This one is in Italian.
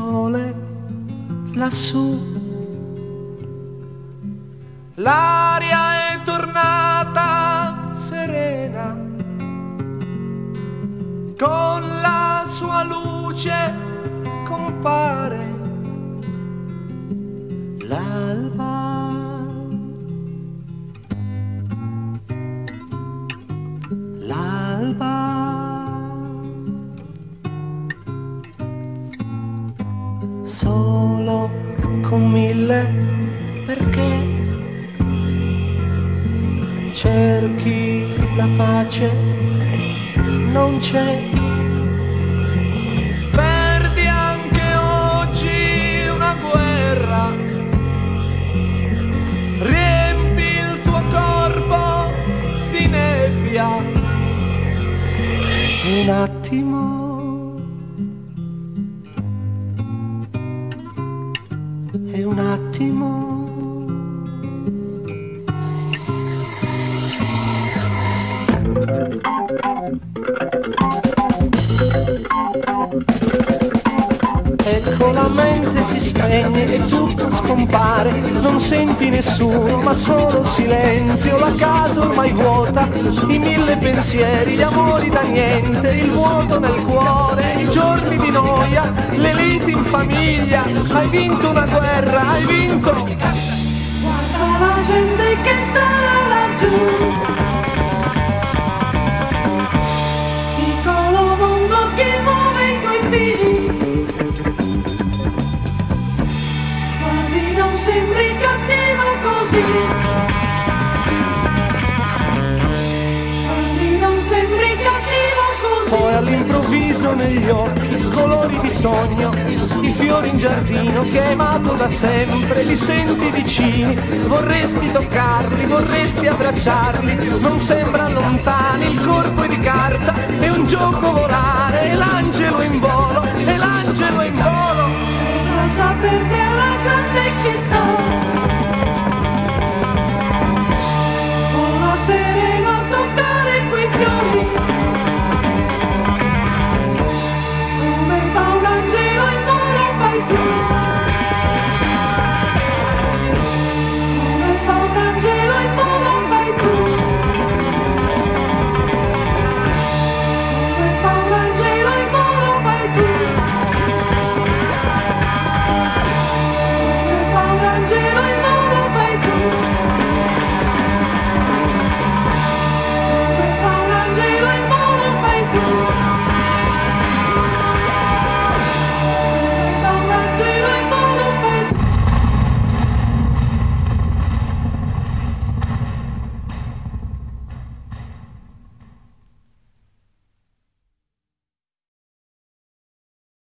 sole lassù. L'aria è tornata serena, con la sua luce compare l'alba. L'alba, solo con 1000 perché cerchi la pace, non c'è. Perdi anche oggi una guerra, riempi il tuo corpo di nebbia. Un attimo, è un attimo. Ecco la mente si spegne e tutto scompare, non senti nessuno ma solo silenzio, la casa ormai vuota, i 1000 pensieri, gli amori da niente, il vuoto nel cuore, i giorni di noia, le liti in famiglia, hai vinto una guerra, hai vinto. Guarda la gente che sta laggiù, piccolo mondo che muove i tuoi figli. Non sembri cattivo così, così non sembri cattivo così. Poi all'improvviso negli occhi, colori di sogno, i fiori in giardino che hai amato da sempre, li senti vicini, vorresti toccarli, vorresti abbracciarli, non sembrano lontani, il corpo è di carta, è un gioco volare, e l'angelo in volo, e l'angelo in volo. Non so perché è una grande città, uno sereno a toccare quei fiori, come fa un angelo in volo fai tu.